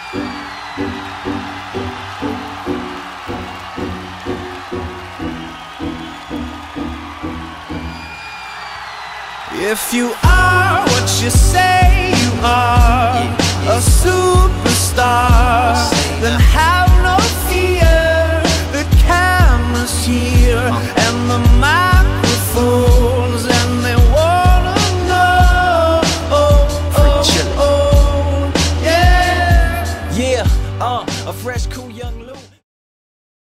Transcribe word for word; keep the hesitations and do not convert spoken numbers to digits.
If you are what you say you are, a super